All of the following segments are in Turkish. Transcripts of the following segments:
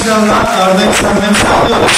alkışlarla Arda'yı sahneye sağlıyoruz.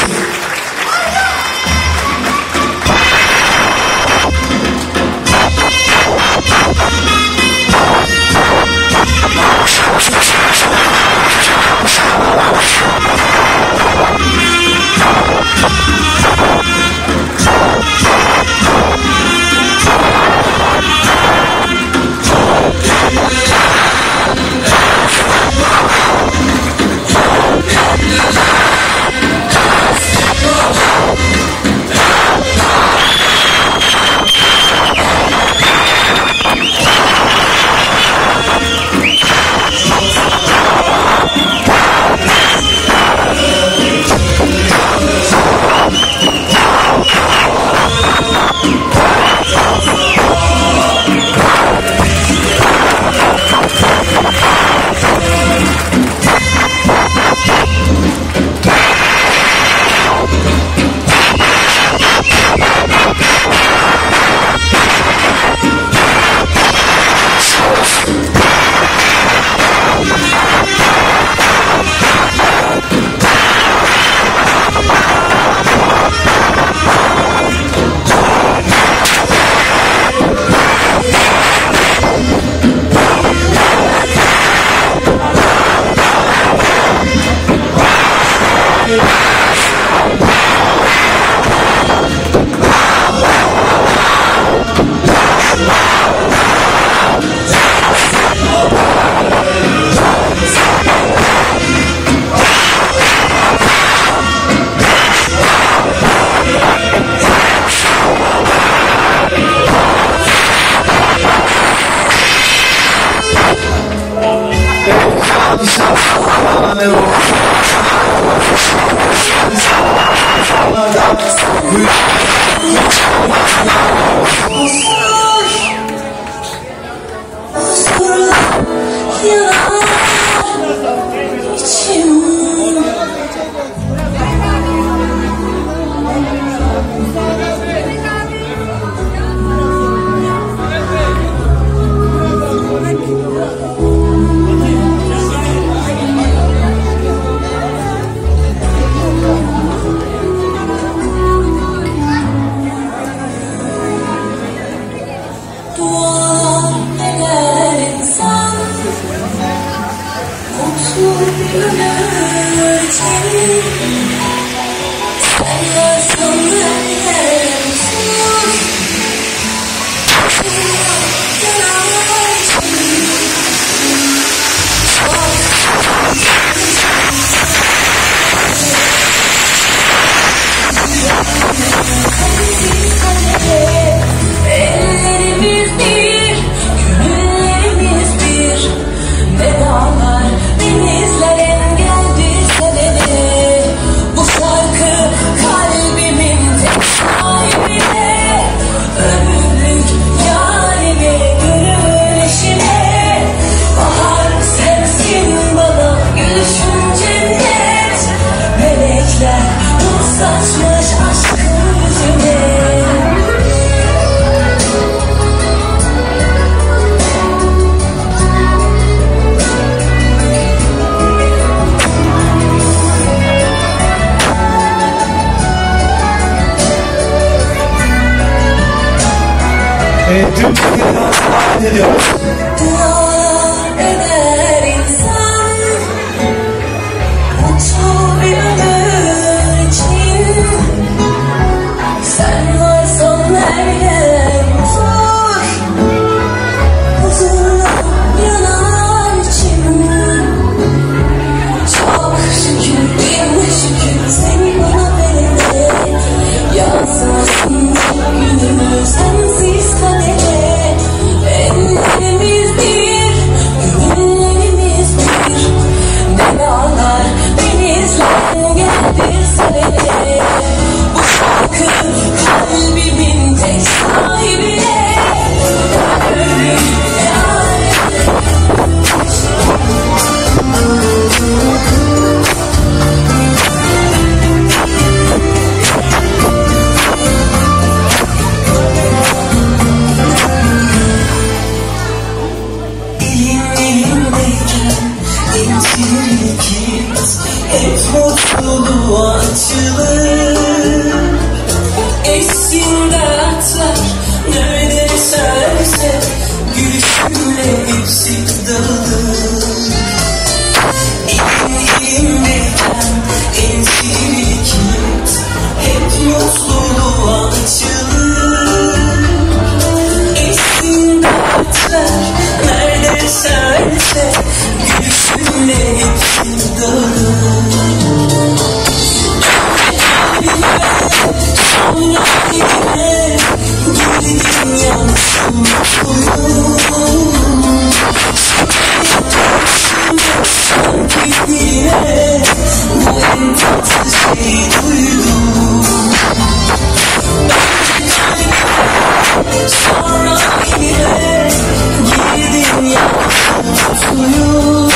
Tüm Türkiye'den ediyoruz. Dua eder insan mutlu bir ömür için. Sen varsan her yer huzur, huzurla yanar içim. Çok şükür, bin şükür seni bana verene. Yazmasın günümü sensiz kadere. Ellerimiz hep mutluluğa açılır. Essin dertler nerede eserse, gülüşünle hepsi dağılır. Elimdeyken en sihirli kilit hep mutluluğa açılır. Essin dertler nerede eserse, gülüşünle hepsi dağılır. Sonra yine girdim yansın uyum. Sanki yine bu en tatlı şey duydum. Sonra yine girdim yansın uyum.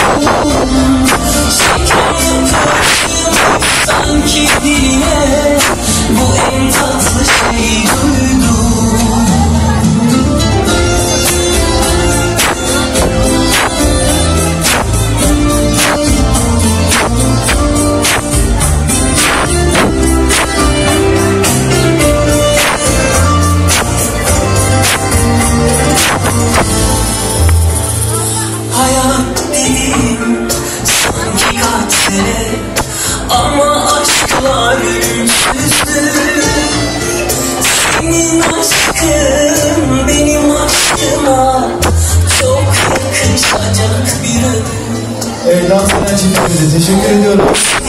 Şeker yapıyorum sanki yine bu en tatlı şey duydum. Hayat dediğim sanki katsene, ama aşklar ölümsüzdür. Senin aşkın benim aşkıma çok yakışacak bir ömür. Evet, dans eden çiftimize teşekkür ediyorum.